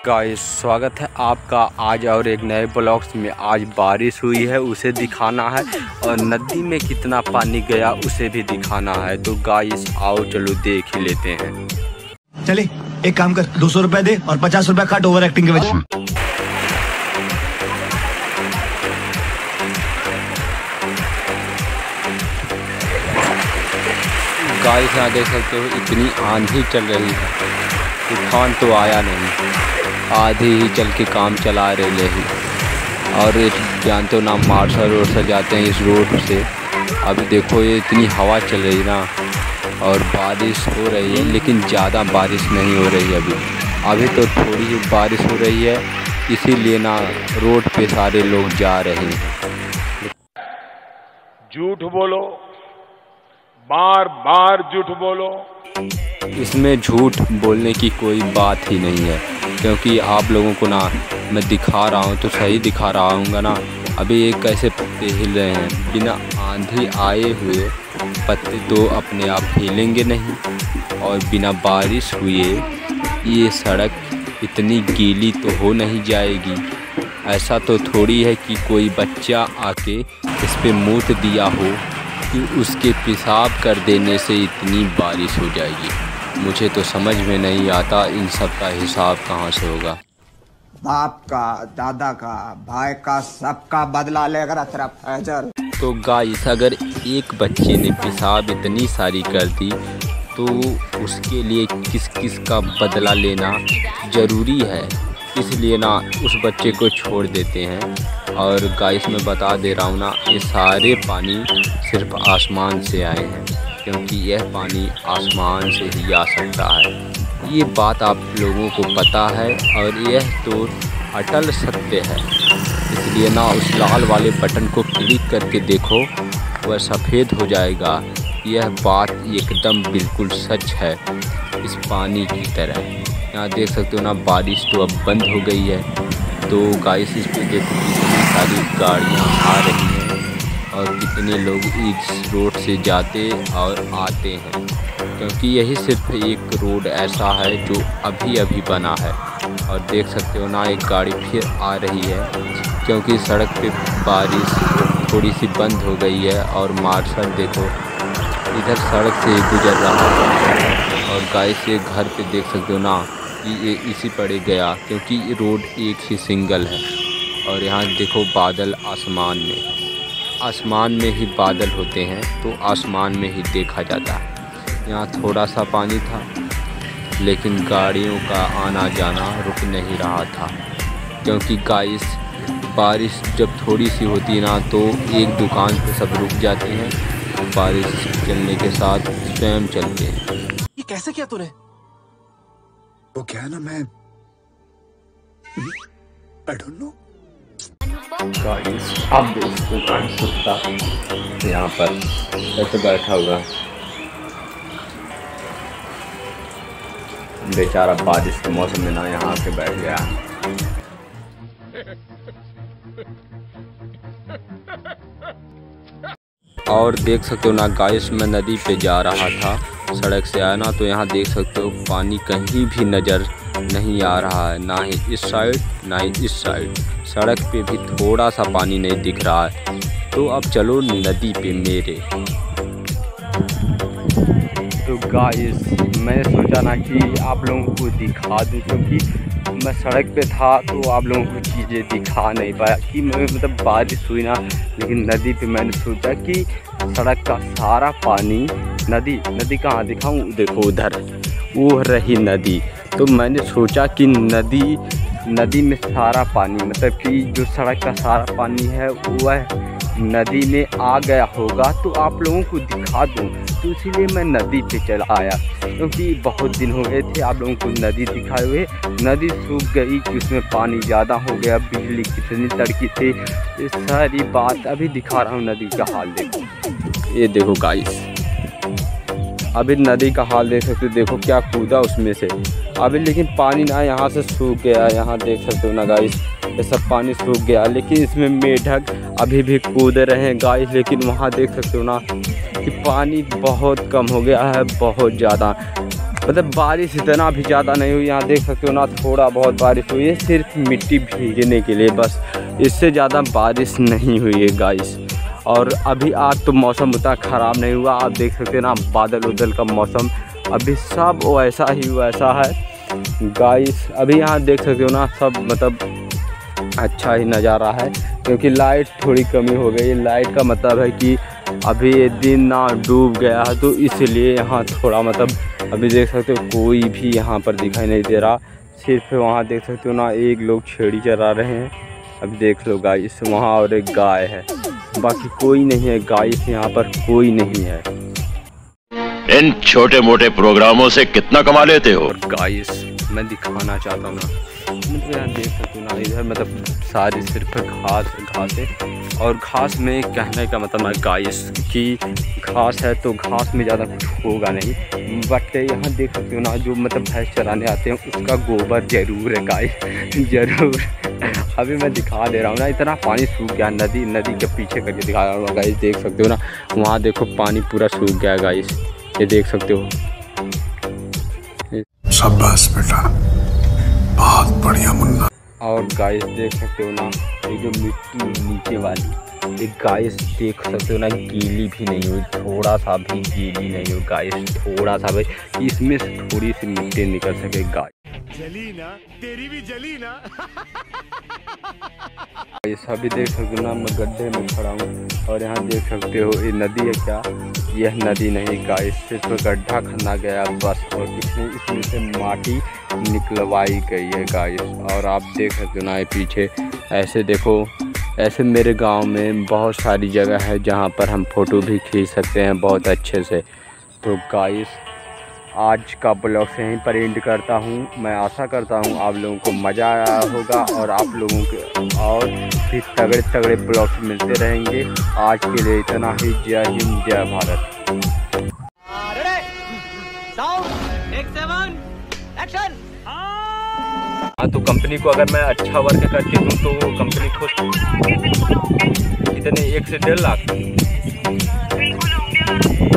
Guys स्वागत है आपका आज और एक नए ब्लॉग्स में। आज बारिश हुई है उसे दिखाना है और नदी में कितना पानी गया उसे भी दिखाना है। तो गाइस आओ चलो देख ही लेते हैं। चले एक काम कर 200 रुपए दे और 50 रुपए काट ओवर एक्टिंग के वजह। गाइस यहाँ देख सकते हो इतनी आंधी चल रही है, तूफान तो आया नहीं, आधी ही चल के काम चला रहे हैं। और जानते हो ना मार्शल रोड से जाते हैं इस रोड से। अभी देखो ये इतनी हवा चल रही ना और बारिश हो रही है, लेकिन ज़्यादा बारिश नहीं हो रही है। अभी तो थोड़ी ही बारिश हो रही है, इसीलिए ना रोड पे सारे लोग जा रहे हैं। झूठ बोलो, बार बार झूठ बोलो। इसमें झूठ बोलने की कोई बात ही नहीं है, क्योंकि आप लोगों को ना मैं दिखा रहा हूँ तो सही दिखा रहा हूँ ना। अभी ये कैसे पत्ते हिल रहे हैं, बिना आंधी आए हुए पत्ते तो अपने आप हिलेंगे नहीं। और बिना बारिश हुए ये सड़क इतनी गीली तो हो नहीं जाएगी। ऐसा तो थोड़ी है कि कोई बच्चा आके इस पे मूत दिया हो कि उसके पेशाब कर देने से इतनी बारिश हो जाएगी। मुझे तो समझ में नहीं आता इन सब का हिसाब कहाँ से होगा। बाप का, दादा का, भाई का, सबका बदला लेकर अतरफ फैजल। तो गाइस अगर एक बच्चे ने पेशाब इतनी सारी कर दी तो उसके लिए किस किस का बदला लेना ज़रूरी है, इसलिए ना उस बच्चे को छोड़ देते हैं। और गाइस मैं बता दे रहा हूँ ना, ये सारे पानी सिर्फ आसमान से आए हैं, क्योंकि यह पानी आसमान से ही आ सकता है। ये बात आप लोगों को पता है और यह तो अटल सत्य है। इसलिए ना उस लाल वाले बटन को क्लिक करके देखो, वह सफ़ेद हो जाएगा। यह बात एकदम बिल्कुल सच है इस पानी की तरह। यहाँ देख सकते हो ना बारिश तो अब बंद हो गई है। तो गाइस इस पे देखो कितनी सारी गाड़ियाँ आ रही हैं और कितने लोग इस रोड से जाते और आते हैं, क्योंकि यही सिर्फ एक रोड ऐसा है जो अभी अभी बना है। और देख सकते हो ना एक गाड़ी फिर आ रही है, क्योंकि सड़क पे बारिश थोड़ी सी बंद हो गई है। और मार्शल देखो इधर सड़क से गुजर रहा है। और गाइस ये घर पे देख सकते हो ना कि ये इसी पड़े गया, क्योंकि ये रोड एक ही सिंगल है। और यहाँ देखो बादल आसमान में ही बादल होते हैं, तो आसमान में ही देखा जाता है। यहाँ थोड़ा सा पानी था, लेकिन गाड़ियों का आना जाना रुक नहीं रहा था, क्योंकि गाइस बारिश जब थोड़ी सी होती ना तो एक दुकान पे सब रुक जाते हैं। बारिश चलने के साथ स्वयं चलते हैं। ये कैसे किया तूने? वो क्या है ना, मैं आई डोंट नो। गाइस अब इस दुकान कुत्ता यहाँ पर ऐसे बैठा हुआ, बेचारा बारिश के मौसम में ना यहाँ के बैठ गया। और देख सकते हो ना गाइस मैं नदी पे जा रहा था, सड़क से आया ना, तो यहाँ देख सकते हो पानी कहीं भी नज़र नहीं आ रहा है, ना ही इस साइड ना ही इस साइड। सड़क पे भी थोड़ा सा पानी नहीं दिख रहा है। तो अब चलो नदी पे मेरे। तो गाइस मैंने सोचा ना कि आप लोगों को दिखा दूँ, क्योंकि मैं सड़क पे था तो आप लोगों को चीज़ें दिखा नहीं पाया कि मतलब बारिश हुई ना। लेकिन नदी पे मैंने सोचा कि सड़क का सारा पानी नदी कहाँ दिखाऊं, देखो उधर वो रही नदी। तो मैंने सोचा कि नदी में सारा पानी, मतलब कि जो सड़क का सारा पानी है वह नदी में आ गया होगा, तो आप लोगों को दिखा दूं। तो इसीलिए मैं नदी पे चला आया, क्योंकि बहुत दिन हो गए थे आप लोगों को नदी दिखाए हुए। नदी सूख गई कि उसमें पानी ज़्यादा हो गया, बिजली कितनी तड़की थी, ये सारी बात अभी दिखा रहा हूँ। नदी का हाल देखो, ये देखो गाइस अभी नदी का हाल देख सकते हो, देखो क्या कूदा उसमें से अभी, लेकिन पानी ना यहाँ से सूख गया। यहाँ देख सकते हो ना गाइस ये सब पानी सूख गया, लेकिन इसमें मेढक अभी भी कूद रहे हैं गाइस। लेकिन वहाँ देख सकते हो ना कि पानी बहुत कम हो गया है, बहुत ज़्यादा। मतलब बारिश इतना भी ज़्यादा नहीं हुई, यहाँ देख सकते हो ना थोड़ा बहुत बारिश हुई है, सिर्फ मिट्टी भीगने के लिए बस, इससे ज़्यादा बारिश नहीं हुई है गाइस। और अभी आज तो मौसम उतना ख़राब नहीं हुआ, आप देख सकते हैं ना बादल उदल का मौसम अभी सब वैसा ही वैसा है गाइस। अभी यहाँ देख सकते हो ना सब मतलब अच्छा ही नज़ारा है, क्योंकि लाइट थोड़ी कमी हो गई है। लाइट का मतलब है कि अभी ये दिन ना डूब गया है, तो इसलिए यहाँ थोड़ा मतलब अभी देख सकते हो कोई भी यहाँ पर दिखाई नहीं दे रहा, सिर्फ वहाँ देख सकते हो ना एक लोग छेड़ी चरा रहे हैं। अभी देख लो गाइस वहाँ और एक गाय है, बाकी कोई नहीं है गाइस, यहाँ पर कोई नहीं है। इन छोटे मोटे प्रोग्रामों से कितना कमा लेते हो? गाइस मैं दिखाना चाहता हूँ ना, मतलब यहाँ देख सकते हो ना इधर मतलब सारी सिर्फ घास है, और घास में कहने का मतलब है गाइस कि घास है तो घास में ज़्यादा कुछ होगा नहीं, बट यहाँ देख सकते हो ना जो मतलब भैंस चराने आते हैं उसका गोबर ज़रूर है गाइस, ज़रूर। अभी मैं दिखा दे रहा हूँ ना, इतना पानी सूख गया, नदी के पीछे करके दिखा रहा हूँ गाइस, देख सकते हो ना वहाँ देखो पानी पूरा सूख गया गाइस, ये देख सकते हो। शाबाश बेटा, बहुत बढ़िया मुन्ना। और गाइस देख सकते हो ना ये जो मिट्टी नीचे वाली, एक गाइस देख सकते हो ना गीली भी नहीं हुई, थोड़ा सा भी गीली नहीं हुई गाइस, थोड़ा सा भाई इसमें से थोड़ी सी मिट्टी निकल सके गाइस। जली ना, तेरी भी जली ना। ये सभी देख सकते हो ना मैं गड्ढे में खड़ा हूँ, और यहाँ देख सकते हो ये नदी है क्या, यह नदी नहीं गाइस, सिर्फ गड्ढा खना गया बस, और इसमें से माटी निकलवाई गई है गाइस। और आप देख सकते हो ना ये पीछे ऐसे देखो, ऐसे मेरे गांव में बहुत सारी जगह है जहां पर हम फ़ोटो भी खींच सकते हैं बहुत अच्छे से। तो गाइस आज का ब्लॉग से यहीं पर एंड करता हूं, मैं आशा करता हूं आप लोगों को मज़ा आया होगा, और आप लोगों के और भी तगड़े तगड़े ब्लॉग्स मिलते रहेंगे। आज के लिए इतना ही, जय हिंद जय भारत। हाँ तो कंपनी को अगर मैं अच्छा वर्क करती हूँ तो कंपनी खुश, कितने 1 से 1.5 लाख।